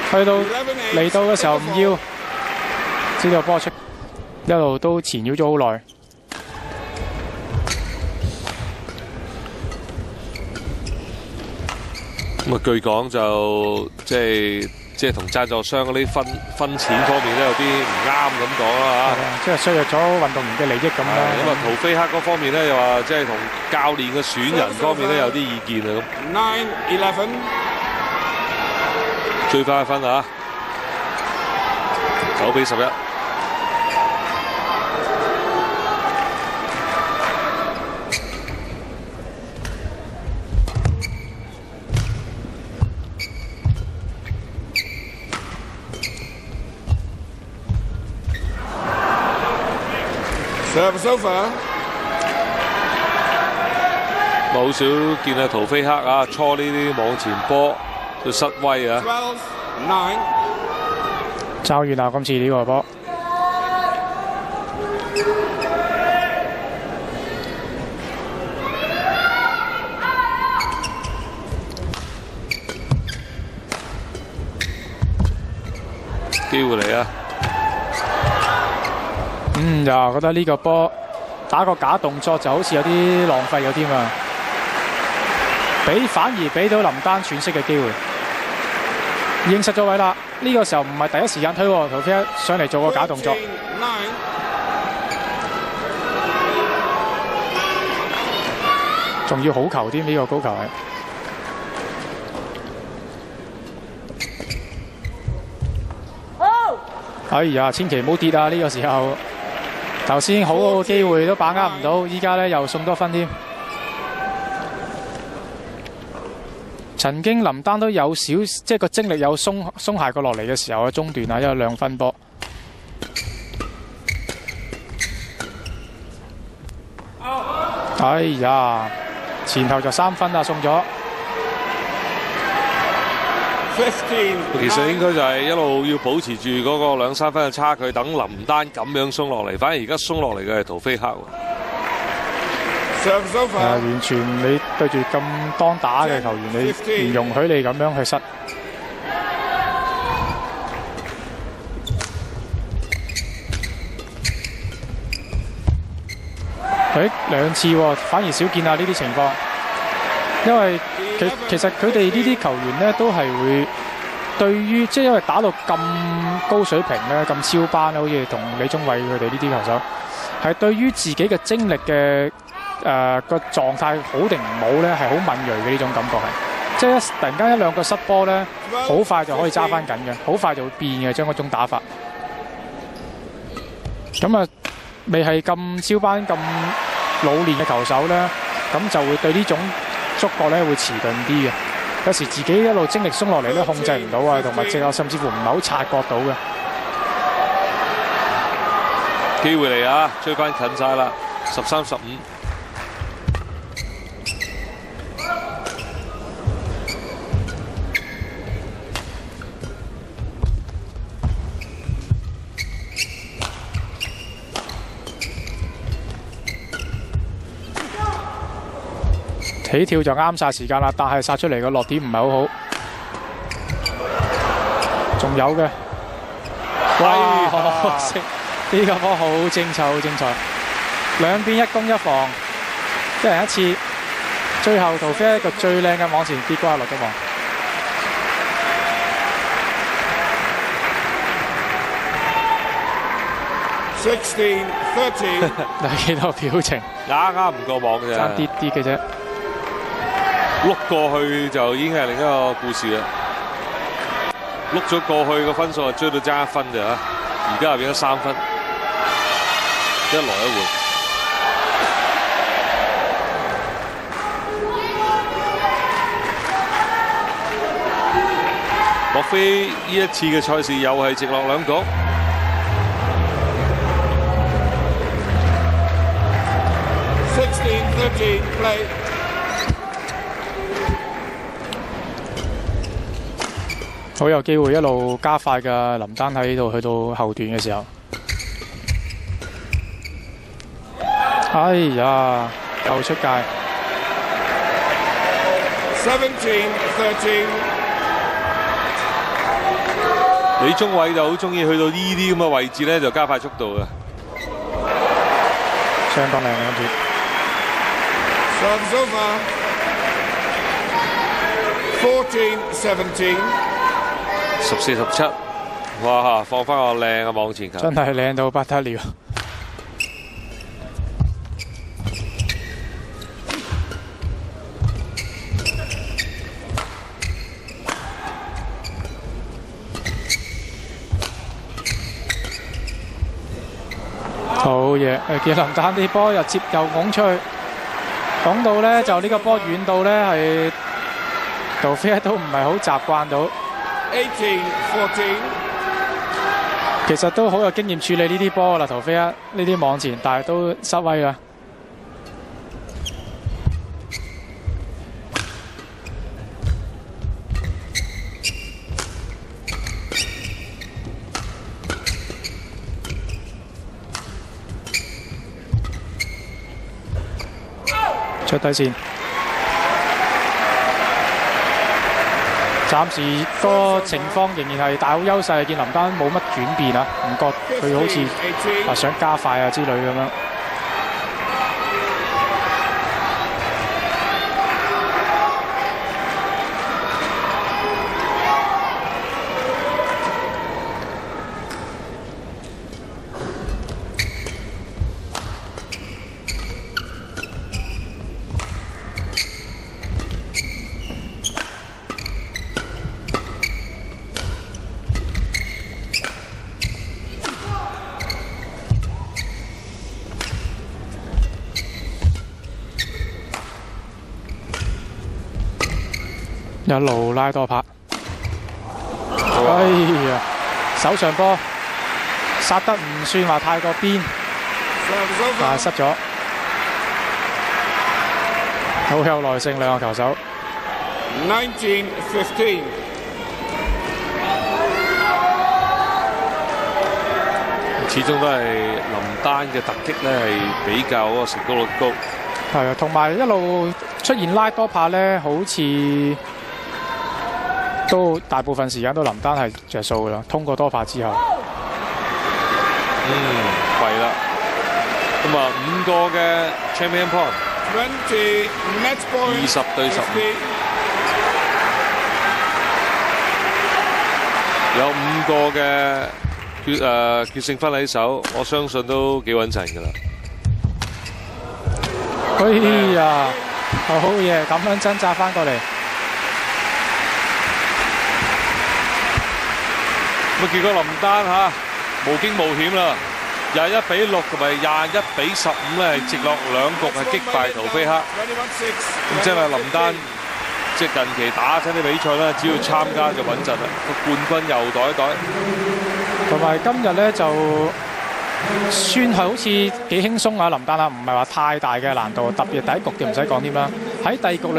去到嚟到嘅時候唔要，知道波出，一路都纏繞咗好耐。 咁啊，據講就即係同贊助商嗰啲分錢方面咧有啲唔啱咁講啦嚇， 即係削弱咗運動員嘅利益咁啦。 咁啊，陶菲克嗰方面咧又話即係同教練嘅選人方面咧有啲意見啊咁。9-11，追翻一分啊！9-11。冇少見啊，陶菲克啊，搓呢啲網前波就失威啊！ 爭遠啊！今次呢個波， 機會嚟啊！ 就覺得呢個波打個假動作就好似有啲浪費咗添啊！反而俾到林丹喘息嘅機會，認實咗位啦。呢個時候唔係第一時間推喎，陶菲克上嚟做個假動作，仲要好球添，呢個高球係。哎呀，千祈唔好跌啊！呢個時候頭先好嘅機會都把握唔到，依家咧又送多分添。曾經林丹都有少即係個精力有鬆懈過落嚟嘅時候嘅中段啊，因為2分波。哎呀，前頭就3分啦，送咗。 其實應該就係一路要保持住嗰個2-3分嘅差距，等林丹咁樣鬆落嚟。反而而家鬆落嚟嘅係陶菲克。完全你對住咁當打嘅球員，你唔容許你咁樣去失。2次喎，反而少見啊呢啲情況。因為其實佢哋呢啲球員咧都係會對於即係因為打到咁高水平咧，咁超班咧，好似同李宗偉佢哋呢啲球手，係對於自己嘅精力嘅。個狀態好定唔好咧，係好敏鋭嘅呢種感覺係，即係突然間1-2個失波咧，好快就可以揸翻緊嘅，好快就會變嘅將嗰種打法。咁啊，未係咁超班咁老練嘅球手咧，咁就會對呢種觸覺咧會遲鈍啲嘅。有時自己一路精力鬆落嚟咧，控制唔到啊，同埋隻手甚至乎唔係好察覺到嘅。 機會嚟啊！追翻近晒啦，13-15。 起跳就啱晒時間啦，但係殺出嚟嘅落點唔係好好。仲有嘅，哇！可惜呢個波好精彩，好精彩。兩邊1攻1防，1人1次。最後陶菲一個最靚嘅網前跌瓜落咗網。 16-13。 睇幾多表情， 啱唔過網嘅啫， 爭啲嘅啫。 碌過去就已經係另一個故事啦。碌咗過去個分數就追到爭1分咋，而家又變咗3分，一來一回。莫非呢一次嘅賽事又係直落2局？16-13 play。 好有機會一路加快嘅林丹喺度去到後段嘅時候，哎呀，又出界。 17-13。 李宗偉就好中意去到呢啲咁嘅位置咧，就加快速度嘅。 相當靚嘅今次。 Serves over. 14-17. 14-17，哇！放翻個靚嘅網前球， 真係靚到不得了。好嘢！見林丹啲波又接又拱出去，講到咧就呢個波遠到咧係杜飛都唔係好習慣到。 18-14. 其實都好有經驗處理呢啲波啦，陶飛一呢啲網前，但係都失威啦。出底線，暫時個情況仍然係大好優勢，見林丹冇乜轉變啊，唔覺佢好似話想加快啊之類咁樣。一路拉多拍，哎呀，手上波殺得唔算話太過邊，但係失咗，好有耐性兩個球手。 19-15. 始終都係林丹嘅突擊咧係比較嗰個成功率高。 係啊，同埋一路出現拉多拍咧，好似都大部分時間都林丹係着數噶啦。通過多拍之後， 係啦。咁啊，5個嘅 champion point， 20 match point. 20-15，有5個嘅決勝分喺手，我相信都幾穩陣噶啦。 哎呀，好嘢，咁樣掙扎翻過嚟。 咁結果林丹無驚無險啦，21-6同埋21-15咧係直落兩局係擊敗陶飛克。咁即係林丹即係近期打親啲比賽咧，只要參加就穩陣啦，個冠軍又袋一袋。 同埋今日咧就算係好似幾輕鬆啊，林丹啊，唔係話太大嘅難度，特別第一局就唔使講添啦。喺第二局